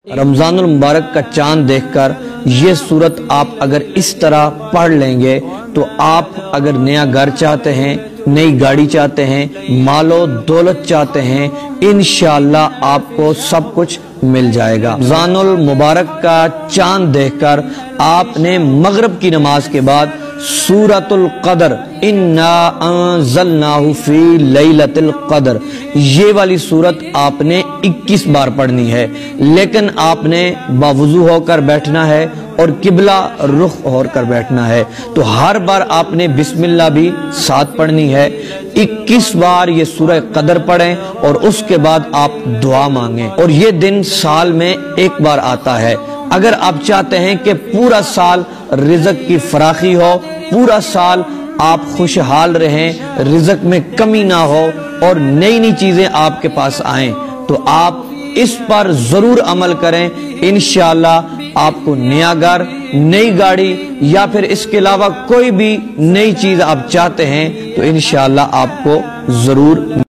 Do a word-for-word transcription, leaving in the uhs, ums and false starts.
رمضان المبارک کا چاند دیکھ کر یہ سورت آپ اگر اس طرح پڑھ لیں گے تو آپ اگر نیا گھر چاہتے ہیں، نئی گاڑی چاہتے ہیں، مال و دولت چاہتے ہیں، انشاءاللہ آپ کو سب کچھ مل جائے گا۔ رمضان المبارک کا چاند دیکھ کر آپ نے مغرب کی نماز کے بعد سورۃ القدر انا انزلناہ فی لیلۃ القدر یہ والی سورت آپ نے اکیس بار پڑھنی ہے، لیکن آپ نے باوضو ہو کر بیٹھنا ہے اور قبلہ رخ ہو کر بیٹھنا ہے، تو ہر بار آپ نے بسم اللہ بھی ساتھ پڑھنی ہے۔ اکیس بار یہ سورہ قدر پڑھیں اور اس کے بعد آپ دعا مانگیں، اور یہ دن سال میں ایک بار آتا ہے۔ اگر آپ چاہتے ہیں کہ پورا سال رزق کی فراخی ہو، پورا سال آپ خوشحال رہیں، رزق میں کمی نہ ہو اور نئی نئی چیزیں آپ کے پاس آئیں، تو آپ اس پر ضرور عمل کریں۔ انشاءاللہ آپ کو نیا گھر، نئی گاڑی یا پھر اس کے علاوہ کوئی بھی نئی چیز آپ چاہتے ہیں تو انشاءاللہ آپ کو ضرور